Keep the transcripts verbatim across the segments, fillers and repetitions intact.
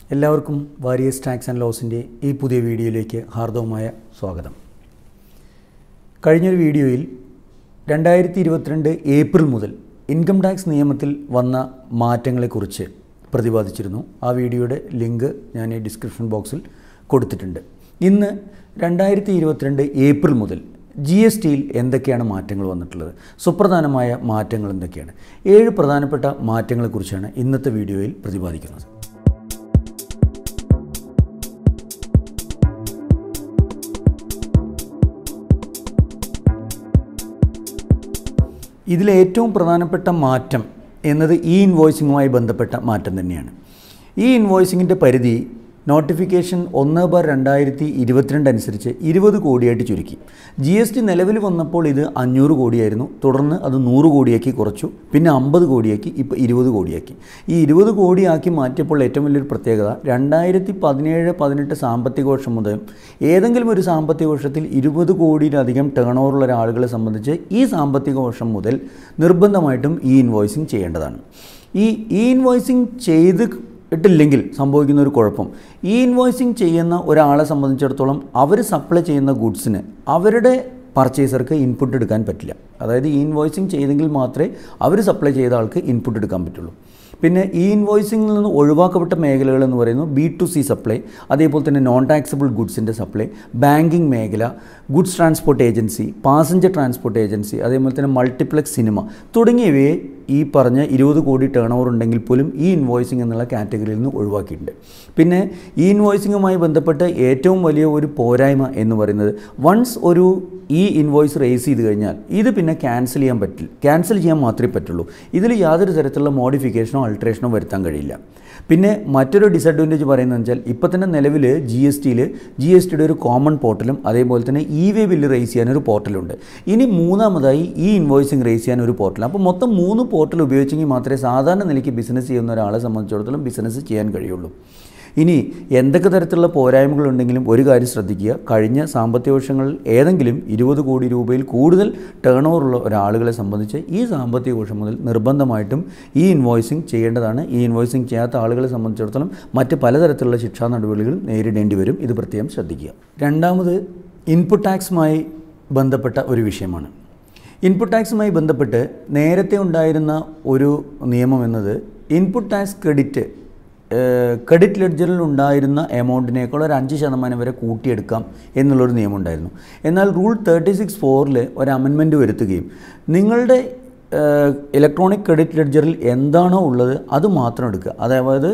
എല്ലാവർക്കും warriors tax and ലോസിൻ്റെ ഈ പുതിയ വീഡിയോയിലേക്ക് ഹാർദവമായ സ്വാഗതം. കഴിഞ്ഞൊരു വീഡിയോയിൽ രണ്ടായിരത്തി ഇരുപത്തിരണ്ട് ഏപ്രിൽ മുതൽ ഇൻകം ടാക്സ് നിയമത്തിൽ വന്ന മാറ്റങ്ങളെക്കുറിച്ച് പ്രതിപാദിച്ചിരുന്നു. ആ വീഡിയോയുടെ ലിങ്ക് ഞാൻ ഈ ഡിസ്ക്രിപ്ഷൻ ബോക്സിൽ കൊടുത്തിട്ടുണ്ട്. ഇന്ന് രണ്ടായിരത്തി ഇരുപത്തിരണ്ട് ഏപ്രിൽ മുതൽ ജി എസ് ടിയിൽ എന്തൊക്കെയാണ് മാറ്റങ്ങൾ വന്നിട്ടുള്ളത്, സുപ്രധാനമായ മാറ്റങ്ങൾ എന്തൊക്കെയാണ്, ഏഴ് പ്രധാനപ്പെട്ട മാറ്റങ്ങളെക്കുറിച്ചാണ് ഇന്നത്തെ വീഡിയോയിൽ പ്രതിപാദിക്കുന്നത്. ഇതിലെ ഏറ്റവും പ്രധാനപ്പെട്ട മാറ്റം എന്നത് ഈ ഇൻവോയ്സിങ്ങുമായി ബന്ധപ്പെട്ട മാറ്റം തന്നെയാണ്. ഈ ഇൻവോയ്സിങ്ങിൻ്റെ പരിധി നോട്ടിഫിക്കേഷൻ ഒന്ന് ബാർ രണ്ടായിരത്തി ഇരുപത്തിരണ്ട് അനുസരിച്ച് ഇരുപത് കോടിയായിട്ട് ചുരുക്കി. ജി എസ് ടി നിലവിൽ വന്നപ്പോൾ ഇത് അഞ്ഞൂറ് കോടിയായിരുന്നു. തുടർന്ന് അത് നൂറ് കോടിയാക്കി കുറച്ചു. പിന്നെ അമ്പത് കോടിയാക്കി, ഇപ്പോൾ ഇരുപത് കോടിയാക്കി. ഈ ഇരുപത് കോടിയാക്കി മാറ്റിയപ്പോൾ ഏറ്റവും വലിയൊരു പ്രത്യേകത, രണ്ടായിരത്തി പതിനേഴ് പതിനെട്ട് സാമ്പത്തിക വർഷം മുതൽ ഏതെങ്കിലും ഒരു സാമ്പത്തിക വർഷത്തിൽ ഇരുപത് കോടിയിലധികം ടേൺ ഓവറുള്ള ഒരാളുകളെ സംബന്ധിച്ച് ഈ സാമ്പത്തിക വർഷം മുതൽ നിർബന്ധമായിട്ടും ഈ ഇൻവോയ്സിങ് ചെയ്യേണ്ടതാണ്. ഈ ഈ ഇൻവോയ്സിങ് ചെയ്ത് ഇട്ടില്ലെങ്കിൽ സംഭവിക്കുന്ന ഒരു കുഴപ്പം, ഈ ഇൻവോയ്സിങ് ചെയ്യുന്ന ഒരാളെ സംബന്ധിച്ചിടത്തോളം അവർ സപ്ലൈ ചെയ്യുന്ന ഗുഡ്സിന് അവരുടെ പർച്ചേസർക്ക് ഇൻപുട്ട് എടുക്കാൻ പറ്റില്ല. അതായത് ഈ ഇൻവോയ്സിങ് ചെയ്തെങ്കിൽ മാത്രമേ അവർ സപ്ലൈ ചെയ്ത ആൾക്ക് ഇൻപുട്ട് എടുക്കാൻ പറ്റുള്ളൂ. പിന്നെ ഈ ഇൻവോയ്സിങ്ങിൽ നിന്ന് ഒഴിവാക്കപ്പെട്ട മേഖലകൾ എന്ന് പറയുന്നത് ബി ടു സി സപ്ലൈ, അതേപോലെ തന്നെ നോൺ ടാക്സബിൾ ഗുഡ്സിൻ്റെ സപ്ലൈ, ബാങ്കിങ് മേഖല, goods transport agency, passenger transport agency, അതേപോലെ തന്നെ മൾട്ടിപ്ലക്സ് സിനിമ തുടങ്ങിയവയെ ഈ പറഞ്ഞ ഇരുപത് കോടി ടേൺ ഓവർ ഉണ്ടെങ്കിൽ പോലും ഈ ഇൻവോയ്സിങ് എന്നുള്ള കാറ്റഗറിയിൽ നിന്ന് ഒഴിവാക്കിയിട്ടുണ്ട്. പിന്നെ ഈ ഇൻവോയ്സിങ്ങുമായി ബന്ധപ്പെട്ട് ഏറ്റവും വലിയ ഒരു പോരായ്മ എന്ന് പറയുന്നത്, വൺസ് ഒരു ഈ ഇൻവോയ്സ് റേസ് ചെയ്ത് കഴിഞ്ഞാൽ ഇത് പിന്നെ ക്യാൻസൽ ചെയ്യാൻ പറ്റില്ല. ക്യാൻസൽ ചെയ്യാൻ മാത്രമേ പറ്റുള്ളൂ. ഇതിൽ യാതൊരു തരത്തിലുള്ള മോഡിഫിക്കേഷനോ അൾട്രേഷനോ വരുത്താൻ കഴിയില്ല. പിന്നെ മറ്റൊരു ഡിസഡ്വാൻറ്റേജ് പറയുന്നത് വെച്ചാൽ, ഇപ്പോൾ തന്നെ നിലവിൽ ജി എസ് ടിയിൽ ജി എസ് ടിയുടെ ഒരു കോമൺ പോർട്ടലും അതേപോലെ തന്നെ ഇ വേ ബില്ല് റേസ് ചെയ്യാനൊരു പോർട്ടലുണ്ട്. ഇനി മൂന്നാമതായി ഈ ഇൻവോയ്സിങ് റേസ് ചെയ്യാൻ ഒരു പോർട്ടൽ. അപ്പോൾ മൊത്തം മൂന്ന് പോർട്ടൽ ഉപയോഗിച്ചെങ്കിൽ മാത്രമേ സാധാരണ നിലയ്ക്ക് ബിസിനസ് ചെയ്യുന്ന ഒരാളെ സംബന്ധിച്ചിടത്തോളം ബിസിനസ് ചെയ്യാൻ കഴിയുള്ളൂ. ഇനി എന്തൊക്കെ തരത്തിലുള്ള പോരായ്മകളുണ്ടെങ്കിലും ഒരു കാര്യം ശ്രദ്ധിക്കുക, കഴിഞ്ഞ സാമ്പത്തിക വർഷങ്ങളിൽ ഏതെങ്കിലും ഇരുപത് കോടി രൂപയിൽ കൂടുതൽ ടേൺ ഓവറുള്ള ഒരാളുകളെ സംബന്ധിച്ച് ഈ സാമ്പത്തിക വർഷം മുതൽ നിർബന്ധമായിട്ടും ഈ ഇൻവോയ്സിങ് ചെയ്യേണ്ടതാണ്. ഈ ഇൻവോയ്സിങ് ചെയ്യാത്ത ആളുകളെ സംബന്ധിച്ചിടത്തോളം മറ്റ് പലതരത്തിലുള്ള ശിക്ഷാ നടപടികൾ നേരിടേണ്ടി വരും. ഇത് പ്രത്യേകം ശ്രദ്ധിക്കുക. രണ്ടാമത് ഇൻപുട്ട് ടാക്സുമായി ബന്ധപ്പെട്ട ഒരു വിഷയമാണ്. ഇൻപുട്ട് ടാക്സുമായി ബന്ധപ്പെട്ട് നേരത്തെ ഉണ്ടായിരുന്ന ഒരു നിയമം എന്നത് ഇൻപുട്ട് ടാക്സ് ക്രെഡിറ്റ് ക്രെഡിറ്റ് ലെഡ്ജറിൽ ഉണ്ടായിരുന്ന എമൗണ്ടിനേക്കാൾ ഒരു അഞ്ച് ശതമാനം വരെ കൂട്ടിയെടുക്കാം എന്നുള്ളൊരു നിയമം ഉണ്ടായിരുന്നു. എന്നാൽ റൂൾ തേർട്ടി സിക്സ് ഫോറിൽ ഒരു അമെൻമെൻറ്റ് വരുത്തുകയും നിങ്ങളുടെ ഇലക്ട്രോണിക് ക്രെഡിറ്റ് ലെഡ്ജറിൽ എന്താണോ ഉള്ളത് അത് മാത്രം എടുക്കുക. അതായത്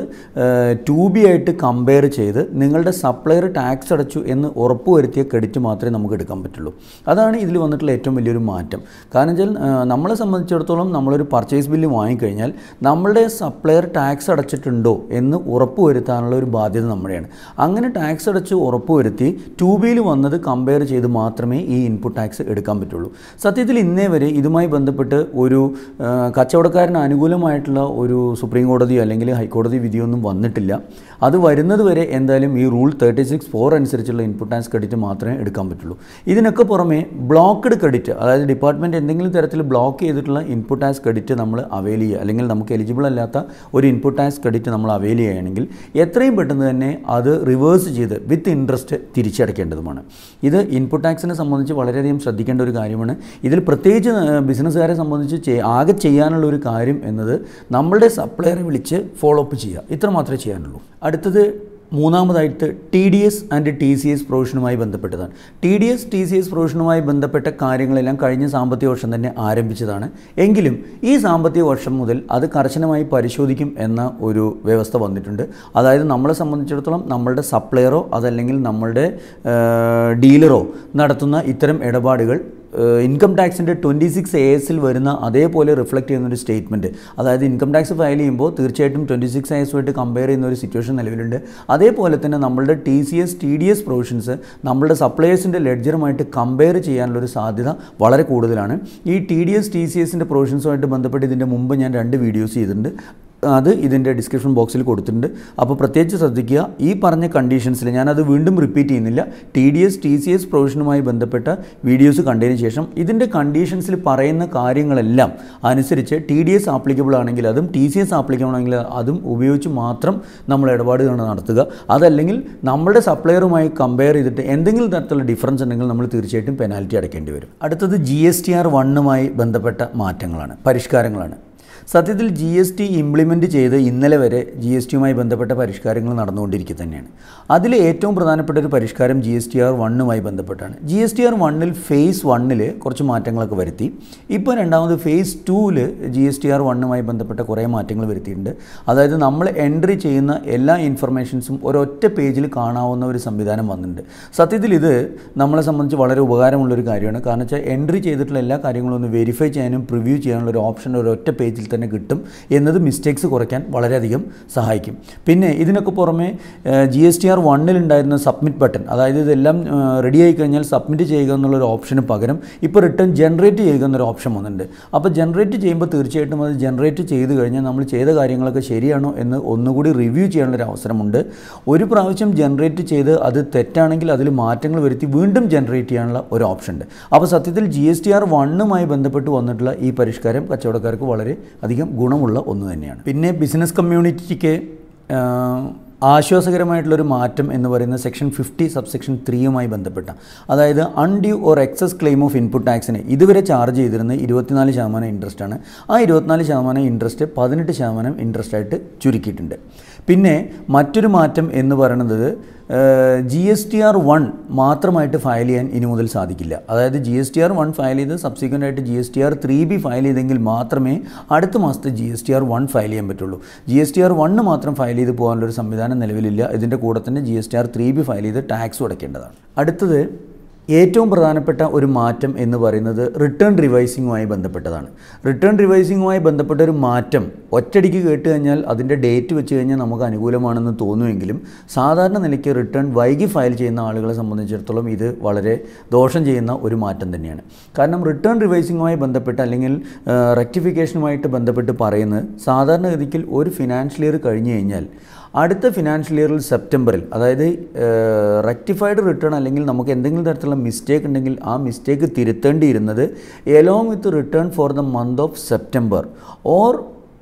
ടു ബി ആയിട്ട് കമ്പയർ ചെയ്ത് നിങ്ങളുടെ സപ്ലയർ ടാക്സ് അടച്ചു എന്ന് ഉറപ്പുവരുത്തിയ ക്രെഡിറ്റ് മാത്രമേ നമുക്ക് എടുക്കാൻ പറ്റുള്ളൂ. അതാണ് ഇതിൽ വന്നിട്ടുള്ള ഏറ്റവും വലിയൊരു മാറ്റം. കാരണം വെച്ചാൽ നമ്മളെ സംബന്ധിച്ചിടത്തോളം നമ്മളൊരു പർച്ചേസ് ബില്ല് വാങ്ങിക്കഴിഞ്ഞാൽ നമ്മളുടെ സപ്ലയർ ടാക്സ് അടച്ചിട്ടുണ്ടോ എന്ന് ഉറപ്പുവരുത്താനുള്ള ഒരു ബാധ്യത നമ്മുടെയാണ്. അങ്ങനെ ടാക്സ് അടച്ച് ഉറപ്പുവരുത്തി ടു ബിയിൽ വന്നത് കമ്പയർ ചെയ്ത് മാത്രമേ ഈ ഇൻപുട്ട് ടാക്സ് എടുക്കാൻ പറ്റുള്ളൂ. സത്യത്തിൽ ഇന്നേ വരെ ഇതുമായി ബന്ധപ്പെട്ട് ഒരു കച്ചവടക്കാരന് അനുകൂലമായിട്ടുള്ള ഒരു സുപ്രീം കോടതിയോ അല്ലെങ്കിൽ ഹൈക്കോടതി വിധിയൊന്നും വന്നിട്ടില്ല. അത് വരുന്നത് വരെ എന്തായാലും ഈ റൂൾ തേർട്ടി സിക്സ് ഫോർ അനുസരിച്ചുള്ള ഇൻപുട്ട് ടാക്സ് ക്രെഡിറ്റ് മാത്രമേ എടുക്കാൻ പറ്റുള്ളൂ. ഇതിനൊക്കെ പുറമെ ബ്ലോക്ക്ഡ് ക്രെഡിറ്റ്, അതായത് ഡിപ്പാർട്ട്മെൻറ്റ് എന്തെങ്കിലും തരത്തിൽ ബ്ലോക്ക് ചെയ്തിട്ടുള്ള ഇൻപുട്ട് ടാക്സ് ക്രെഡിറ്റ് നമ്മൾ അവൈൽ ചെയ്യുക, അല്ലെങ്കിൽ നമുക്ക് എലിജിബിൾ അല്ലാത്ത ഒരു ഇൻപുട്ട് ടാക്സ് ക്രെഡിറ്റ് നമ്മൾ അവൈൽ ചെയ്യുകയാണെങ്കിൽ എത്രയും പെട്ടെന്ന് തന്നെ അത് റിവേഴ്സ് ചെയ്ത് വിത്ത് ഇൻട്രസ്റ്റ് തിരിച്ചടയ്ക്കേണ്ടതുമാണ്. ഇത് ഇൻപുട്ട് ടാക്സിനെ സംബന്ധിച്ച് വളരെയധികം ശ്രദ്ധിക്കേണ്ട ഒരു കാര്യമാണ്. ഇതിൽ പ്രത്യേകിച്ച് ബിസിനസ്സുകാരെ സംബന്ധിച്ച് ആകെ ചെയ്യാനുള്ള ഒരു കാര്യം എന്നത് നമ്മളുടെ സപ്ലയറെ വിളിച്ച് ഫോളോ അപ്പ് ചെയ്യുക. ഇത്ര മാത്രമേ ചെയ്യാനുള്ളൂ. അടുത്തത് മൂന്നാമതായിട്ട് T D S and T C S പ്രൊവിഷനുമായി ബന്ധപ്പെട്ടതാണ്. T D S T C S പ്രൊവിഷനുമായി ബന്ധപ്പെട്ട കാര്യങ്ങളെല്ലാം കഴിഞ്ഞ സാമ്പത്തിക വർഷം തന്നെ ആരംഭിച്ചതാണ്. എങ്കിലും ഈ സാമ്പത്തിക വർഷം മുതൽ അത് കർശനമായി പരിശോധിക്കും എന്ന ഒരു വ്യവസ്ഥ വന്നിട്ടുണ്ട്. അതായത് നമ്മളെ സംബന്ധിച്ചിടത്തോളം നമ്മളുടെ സപ്ലയറോ അതല്ലെങ്കിൽ നമ്മളുടെ ഡീലറോ നടത്തുന്ന ഇത്തരം ഇടപാടുകൾ ഇൻകം ടാക്സിൻ്റെ ട്വൻറ്റി സിക്സ് എ എസിൽ വരുന്ന അതേപോലെ റിഫ്ലക്റ്റ് ചെയ്യുന്നൊരു സ്റ്റേറ്റ്മെൻറ്റ്, അതായത് ഇൻകം ടാക്സ് ഫയൽ ചെയ്യുമ്പോൾ തീർച്ചയായിട്ടും ട്വൻറ്റി സിക്സ് എ എസുമായിട്ട് കമ്പയർ ചെയ്യുന്ന ഒരു സിറ്റുവേഷൻ നിലവിലുണ്ട്. അതേപോലെ തന്നെ നമ്മളുടെ T C S T D S provisions നമ്മളുടെ സപ്ലയേഴ്സിൻ്റെ ലെഡ്ജറുമായിട്ട് കമ്പയർ ചെയ്യാനുള്ളൊരു സാധ്യത വളരെ കൂടുതലാണ്. ഈ T D S T C എസിൻ്റെ പ്രൊവിഷൻസുമായിട്ട് ബന്ധപ്പെട്ട് ഇതിൻ്റെ മുമ്പ് ഞാൻ രണ്ട് വീഡിയോസ് ചെയ്തിട്ടുണ്ട്. അത് ഇതിൻ്റെ ഡിസ്ക്രിപ്ഷൻ ബോക്സിൽ കൊടുത്തിട്ടുണ്ട്. അപ്പോൾ പ്രത്യേകിച്ച് ശ്രദ്ധിക്കുക, ഈ പറഞ്ഞ കണ്ടീഷൻസിൽ ഞാനത് വീണ്ടും റിപ്പീറ്റ് ചെയ്യുന്നില്ല. T D S T C S പ്രൊവിഷനുമായി ബന്ധപ്പെട്ട വീഡിയോസ് കണ്ടതിന് ശേഷം ഇതിൻ്റെ കണ്ടീഷൻസിൽ പറയുന്ന കാര്യങ്ങളെല്ലാം അനുസരിച്ച് ടി ഡി എസ് ആപ്ലിക്കബിൾ ആണെങ്കിൽ അതും ടി സി എസ് ആപ്ലിക്കബിൾ ആണെങ്കിൽ അതും ഉപയോഗിച്ച് മാത്രം നമ്മൾ ഇടപാടുകൾ നടത്തുക. അതല്ലെങ്കിൽ നമ്മുടെ സപ്ലയറുമായി കമ്പയർ ചെയ്തിട്ട് എന്തെങ്കിലും തരത്തിലുള്ള ഡിഫറൻസ് ഉണ്ടെങ്കിൽ നമ്മൾ തീർച്ചയായിട്ടും പെനാൽറ്റി അടയ്ക്കേണ്ടി വരും. അടുത്തത് ജി എസ് ടി ആർ വണ്ണുമായി ബന്ധപ്പെട്ട മാറ്റങ്ങളാണ്, പരിഷ്കാരങ്ങളാണ്. സത്യത്തിൽ ജി എസ് ടി ഇംപ്ലിമെൻറ്റ് ചെയ്ത് ഇന്നലെ വരെ ജി എസ് ടിയുമായി ബന്ധപ്പെട്ട പരിഷ്കാരങ്ങൾ നടന്നുകൊണ്ടിരിക്കുക തന്നെയാണ്. അതിൽ ഏറ്റവും പ്രധാനപ്പെട്ട ഒരു പരിഷ്കാരം ജി എസ് ടി ആർ വണ്ണുമായി ബന്ധപ്പെട്ടാണ്. ജി എസ് ടി ആർ വണ്ണിൽ ഫേസ് വണ്ണിൽ കുറച്ച് മാറ്റങ്ങളൊക്കെ വരുത്തി. ഇപ്പോൾ രണ്ടാമത് ഫേസ് ടൂവിൽ ജി എസ് ടി ആർ വണ്ണുമായി ബന്ധപ്പെട്ട കുറേ മാറ്റങ്ങൾ വരുത്തിയിട്ടുണ്ട്. അതായത് നമ്മൾ എൻട്രി ചെയ്യുന്ന എല്ലാ ഇൻഫർമേഷൻസും ഒരൊറ്റ പേജിൽ കാണാവുന്ന ഒരു സംവിധാനം വന്നിട്ടുണ്ട്. സത്യത്തിൽ ഇത് നമ്മളെ സംബന്ധിച്ച് വളരെ ഉപകാരമുള്ളൊരു കാര്യമാണ്. കാരണം വെച്ചാൽ എൻട്രി ചെയ്തിട്ടുള്ള എല്ലാ കാര്യങ്ങളും ഒന്ന് വെരിഫൈ ചെയ്യാനും പ്രിവ്യൂ ചെയ്യാനുള്ള ഒരു ഓപ്ഷൻ ഒരൊറ്റ പേജിൽ തന്നെ കിട്ടും എന്നത് മിസ്റ്റേക്സ് കുറയ്ക്കാൻ വളരെയധികം സഹായിക്കും. പിന്നെ ഇതിനൊക്കെ പുറമെ ജി എസ് ടി ആർ വണ്ണിലുണ്ടായിരുന്ന സബ്മിറ്റ് ബട്ടൺ, അതായത് ഇതെല്ലാം റെഡി ആയി കഴിഞ്ഞാൽ സബ്മിറ്റ് ചെയ്യുക എന്നുള്ളൊരു ഓപ്ഷന് പകരം ഇപ്പോൾ റിട്ടേൺ ജനറേറ്റ് ചെയ്യുക എന്നൊരു ഓപ്ഷൻ വന്നിട്ടുണ്ട്. അപ്പോൾ ജനറേറ്റ് ചെയ്യുമ്പോൾ തീർച്ചയായിട്ടും അത് ജനറേറ്റ് ചെയ്ത് കഴിഞ്ഞാൽ നമ്മൾ ചെയ്ത കാര്യങ്ങളൊക്കെ ശരിയാണോ എന്ന് ഒന്നുകൂടി റിവ്യൂ ചെയ്യാനുള്ളൊരു അവസരമുണ്ട്. ഒരു പ്രാവശ്യം ജനറേറ്റ് ചെയ്ത് അത് തെറ്റാണെങ്കിൽ അതിൽ മാറ്റങ്ങൾ വരുത്തി വീണ്ടും ജനറേറ്റ് ചെയ്യാനുള്ള ഒരു ഓപ്ഷൻ ഉണ്ട്. അപ്പോൾ സത്യത്തിൽ ജി എസ് ടി ആർ വണ്ണുമായി ബന്ധപ്പെട്ട് വന്നിട്ടുള്ള ഈ പരിഷ്കാരം കച്ചവടക്കാർക്ക് വളരെ അധികം ഗുണമുള്ള ഒന്ന് തന്നെയാണ്. പിന്നെ ബിസിനസ് കമ്മ്യൂണിറ്റിക്ക് ആശ്വാസകരമായിട്ടുള്ളൊരു മാറ്റം എന്ന് പറയുന്നത് സെക്ഷൻ ഫിഫ്റ്റി സബ്സെക്ഷൻ ത്രീയുമായി ബന്ധപ്പെട്ട, അതായത് undue or excess claim of input ടാക്സിന് ഇതുവരെ ചാർജ് ചെയ്തിരുന്നത് ഇരുപത്തിനാല് ശതമാനം ഇൻട്രസ്റ്റാണ്. ആ ഇരുപത്തിനാല് ശതമാനം ഇൻട്രസ്റ്റ് പതിനെട്ട് ശതമാനം ഇൻട്രസ്റ്റായിട്ട് ചുരുക്കിയിട്ടുണ്ട്. പിന്നെ മറ്റൊരു മാറ്റം എന്ന് പറയുന്നത് G S T R one മാത്രമായിട്ട് ഫയൽ ചെയ്യാൻ ഇനി മുതൽ സാധിക്കില്ല. അതായത് G S T R one file ചെയ്ത് സബ്സിക്വൻ്റ് ആയിട്ട് G S T R three B file ചെയ്തെങ്കിൽ മാത്രമേ അടുത്ത മാസത്തെ G S T R one file ചെയ്യാൻ പറ്റുള്ളൂ. G S T R one മാത്രം ഫയൽ ചെയ്ത് പോകാനുള്ളൊരു സംവിധാനം നിലവിലില്ല. ഇതിൻ്റെ കൂടെ തന്നെ G S T R three B file ചെയ്ത് ടാക്സ് അടയ്ക്കേണ്ടതാണ്. അടുത്തത് ഏറ്റവും പ്രധാനപ്പെട്ട ഒരു മാറ്റം എന്ന് പറയുന്നത് റിട്ടേൺ റിവൈസിങ്ങുമായി ബന്ധപ്പെട്ടതാണ്. റിട്ടേൺ റിവൈസിങ്ങുമായി ബന്ധപ്പെട്ട ഒരു മാറ്റം ഒറ്റയടിക്ക് കേട്ട് കഴിഞ്ഞാൽ അതിൻ്റെ ഡേറ്റ് വെച്ച് കഴിഞ്ഞാൽ നമുക്ക് അനുകൂലമാണെന്ന് തോന്നുമെങ്കിലും സാധാരണ നിലയ്ക്ക് റിട്ടേൺ വൈകി ഫയൽ ചെയ്യുന്ന ആളുകളെ സംബന്ധിച്ചിടത്തോളം ഇത് വളരെ ദോഷം ചെയ്യുന്ന ഒരു മാറ്റം തന്നെയാണ്. കാരണം റിട്ടേൺ റിവൈസിങ്ങുമായി ബന്ധപ്പെട്ട് അല്ലെങ്കിൽ റെക്ടിഫിക്കേഷനുമായിട്ട് ബന്ധപ്പെട്ട് പറയുന്നത് സാധാരണഗതിക്ക് ഒരു ഫിനാൻഷ്യൽ ഇയർ കഴിഞ്ഞ് കഴിഞ്ഞാൽ അടുത്ത ഫിനാൻഷ്യൽ ഇയറിൽ സെപ്റ്റംബറിൽ, അതായത് റെക്ടിഫൈഡ് റിട്ടേൺ അല്ലെങ്കിൽ നമുക്ക് എന്തെങ്കിലും തരത്തിലുള്ള മിസ്റ്റേക്ക് ഉണ്ടെങ്കിൽ ആ മിസ്റ്റേക്ക് തിരുത്തേണ്ടിയിരുന്നത് along with return for the month of September or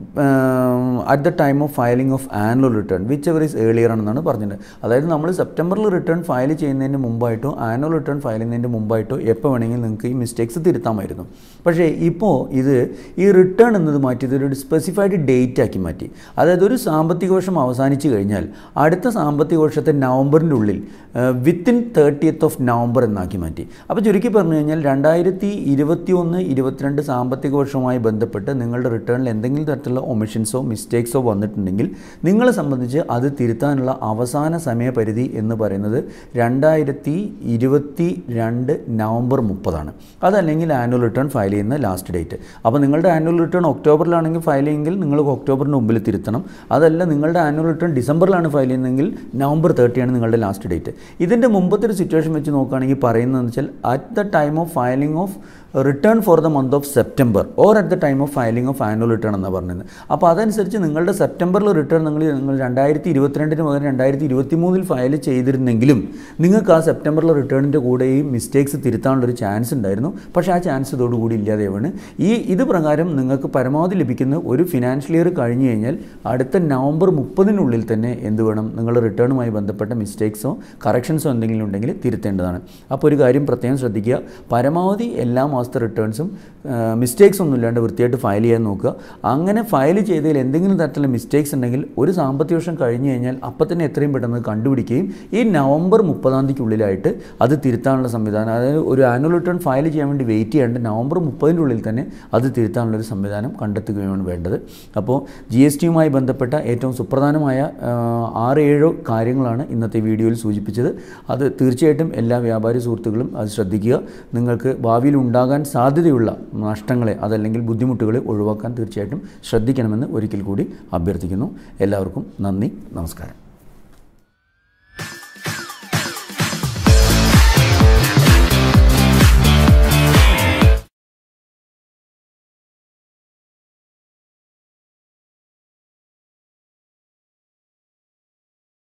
at the time of filing of annual return whichever is earlier ആണെന്നാണ് പറഞ്ഞിട്ടുണ്ട്. അതായത് നമ്മൾ സെപ്റ്റംബറിൽ റിട്ടേൺ ഫയൽ ചെയ്യുന്നതിന് മുമ്പായിട്ടോ ആനുവൽ റിട്ടേൺ ഫയൽ ചെയ്യുന്നതിന് മുമ്പായിട്ടോ എപ്പോൾ വേണമെങ്കിൽ നിങ്ങൾക്ക് ഈ മിസ്റ്റേക്സ് തിരുത്താമായിരുന്നു. പക്ഷേ ഇപ്പോൾ ഇത് ഈ റിട്ടേൺ എന്നത് മാറ്റി ഇതൊരു സ്പെസിഫൈഡ് ഡേറ്റ് ആക്കി മാറ്റി. അതായത് ഒരു സാമ്പത്തിക വർഷം അവസാനിച്ച് കഴിഞ്ഞാൽ അടുത്ത സാമ്പത്തിക വർഷത്തെ നവംബറിൻ്റെ ഉള്ളിൽ വിത്തിൻ തേർട്ടിയത്ത് ഓഫ് നവംബർ എന്നാക്കി മാറ്റി. അപ്പോൾ ചുരുക്കി പറഞ്ഞു കഴിഞ്ഞാൽ രണ്ടായിരത്തി ഇരുപത്തി ഒന്ന് ഇരുപത്തിരണ്ട് സാമ്പത്തിക വർഷവുമായി ബന്ധപ്പെട്ട് നിങ്ങളുടെ റിട്ടേണിൽ എന്തെങ്കിലും തരത്തിലുള്ള ഒമിഷൻസോ മിസ്റ്റേക്സോ വന്നിട്ടുണ്ടെങ്കിൽ നിങ്ങളെ സംബന്ധിച്ച് അത് തിരുത്താനുള്ള അവസാന സമയപരിധി എന്ന് പറയുന്നത് രണ്ടായിരത്തി ഇരുപത്തി രണ്ട് നവംബർ മുപ്പതാണ്. അതല്ലെങ്കിൽ ആനുവൽ റിട്ടേൺ ഫയൽ ചെയ്യുന്ന ലാസ്റ്റ് ഡേറ്റ്. അപ്പോൾ നിങ്ങളുടെ ആനുവൽ റിട്ടേൺ ഒക്ടോബറിലാണെങ്കിൽ ഫയൽ ചെയ്യുമെങ്കിൽ നിങ്ങൾ ഒക്ടോബറിന് മുമ്പിൽ തിരുത്തണം. അതല്ല നിങ്ങളുടെ ആനുവൽ റിട്ടേൺ ഡിസംബറിലാണ് ഫയൽ ചെയ്യുന്നതെങ്കിൽ നവംബർ തേർട്ടിയാണ് നിങ്ങളുടെ ലാസ്റ്റ് ഡേറ്റ്. ഇതിൻ്റെ മുമ്പത്തെ ഒരു സിറ്റുവേഷൻ വെച്ച് നോക്കുകയാണെങ്കിൽ പറയുന്നതെന്ന് വെച്ചാൽ at the time of filing of return for the month of September or at the time of filing of annual return എന്നാണ് പറഞ്ഞത്. അപ്പോൾ അതനുസരിച്ച് നിങ്ങളുടെ സെപ്റ്റംബറിൽ റിട്ടേൺ നിങ്ങൾ നിങ്ങൾ രണ്ടായിരത്തി ഇരുപത്തിരണ്ടിന് പകരം രണ്ടായിരത്തി ഇരുപത്തി മൂന്നിൽ ഫയൽ ചെയ്തിരുന്നെങ്കിലും നിങ്ങൾക്ക് ആ സെപ്റ്റംബറിലെ റിട്ടേണിൻ്റെ കൂടെ ഈ മിസ്റ്റേക്സ് തിരുത്താനുള്ളൊരു ചാൻസ് ഉണ്ടായിരുന്നു. പക്ഷേ ആ ചാൻസ് ഇതോടുകൂടി ഇല്ലാതെയാണ്. ഈ ഇത് പ്രകാരം നിങ്ങൾക്ക് പരമാവധി ലഭിക്കുന്ന ഒരു ഫിനാൻഷ്യൽ ഇയർ കഴിഞ്ഞ് കഴിഞ്ഞാൽ അടുത്ത നവംബർ മുപ്പതിനുള്ളിൽ തന്നെ എന്ത് വേണം, നിങ്ങളുടെ റിട്ടേണുമായി ബന്ധപ്പെട്ട മിസ്റ്റേക്സോ കറക്ഷൻസോ എന്തെങ്കിലും ഉണ്ടെങ്കിൽ തിരുത്തേണ്ടതാണ്. അപ്പോൾ ഒരു കാര്യം പ്രത്യേകം ശ്രദ്ധിക്കുക, പരമാവധി എല്ലാ മാസത്തെ റിട്ടേൺസും മിസ്റ്റേക്സ് ഒന്നും ഇല്ലാണ്ട് വൃത്തിയായിട്ട് ഫയൽ ചെയ്യാൻ നോക്കുക. അങ്ങനെ ഫയൽ ചെയ്തതിൽ എന്തെങ്കിലും തരത്തിലുള്ള മിസ്റ്റേക്സ് ഉണ്ടെങ്കിൽ ഒരു സാമ്പത്തിക വർഷം കഴിഞ്ഞ് കഴിഞ്ഞാൽ അപ്പം തന്നെ എത്രയും പെട്ടെന്ന് കണ്ടുപിടിക്കുകയും ഈ നവംബർ മുപ്പതാം തീയതിക്കുള്ളിലായിട്ട് അത് തിരുത്താനുള്ള സംവിധാനം, അതായത് ഒരു ആനുവൽ റിട്ടേൺ ഫയൽ ചെയ്യാൻ വേണ്ടി വെയിറ്റ് ചെയ്യാണ്ട് നവംബർ മുപ്പതിൻ്റെ ഉള്ളിൽ തന്നെ അത് തിരുത്താനുള്ളൊരു സംവിധാനം കണ്ടെത്തുകയാണ് വേണ്ടത്. അപ്പോൾ ജി എസ് ടിയുമായി ബന്ധപ്പെട്ട ഏറ്റവും സുപ്രധാനമായ ആറ് ഏഴോ കാര്യങ്ങളാണ് ഇന്നത്തെ വീഡിയോയിൽ സൂചിപ്പിച്ചത്. അത് തീർച്ചയായിട്ടും എല്ലാ വ്യാപാരി സുഹൃത്തുക്കളും അത് ശ്രദ്ധിക്കുക. നിങ്ങൾക്ക് ഭാവിയിൽ ഉണ്ടാകാൻ സാധ്യതയുള്ള നഷ്ടങ്ങളെ അതല്ലെങ്കിൽ ബുദ്ധിമുട്ടുകളെ ഒഴിവാക്കാൻ തീർച്ചയായിട്ടും ശ്രദ്ധിക്കണമെന്ന് ഒരിക്കൽ കൂടി അഭ്യർത്ഥിക്കുന്നു. എല്ലാവർക്കും നന്ദി, നമസ്കാരം.